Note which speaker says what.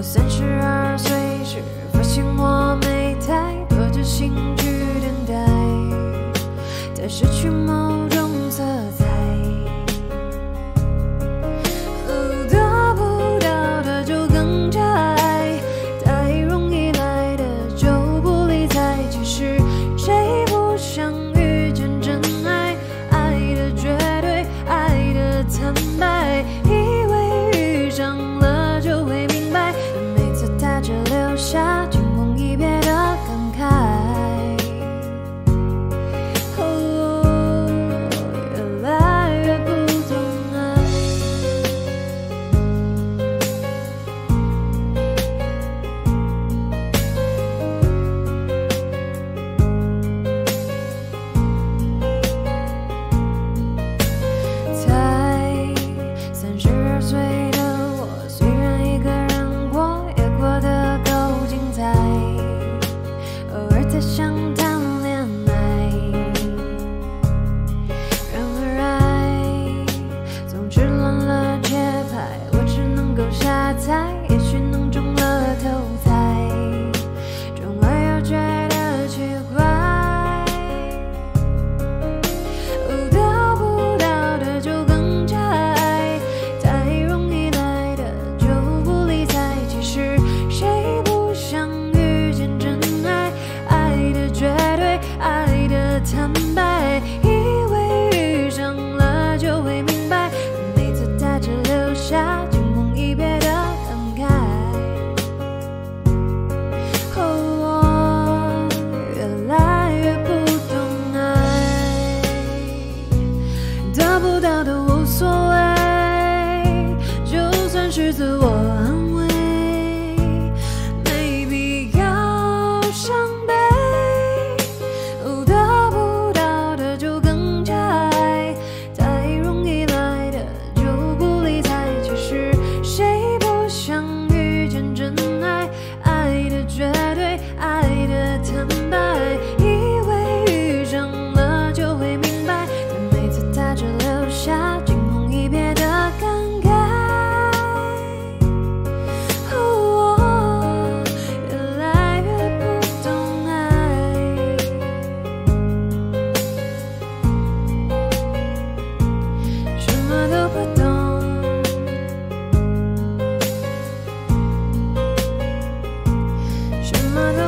Speaker 1: 32岁时发现我没太多的兴趣等待，它失去某种色彩。得不到的就更加爱，太容易来的就不理睬。其实谁不想遇见真爱？爱的绝对，爱的坦白，以为遇上了就会明白，但每次它只留下惊鸿一瞥的感慨。越来越不懂爱。才32岁的我，虽然一个人过，也过得够精彩。偶尔在想谈恋爱，然而爱总是乱了节拍，我只能够瞎猜，也许能中了头彩，终会又觉得奇怪。得不到的就更加爱，太容易来的就不理睬。其实谁不想遇见真爱？爱的绝对，爱的坦白，以为遇上了就会明白，但每次它只留下惊鸿一瞥的感慨。我越来越不懂爱，得不到的无所谓，就算是自我安慰，没必要伤悲。得不到的就更加爱，太容易来的就不理睬。其实谁不想遇见真爱？爱的绝对，爱的坦白，以为遇上了就会明白，但每次它只留下惊鸿一瞥的感慨。我越来越不懂爱，什么都不懂，什么都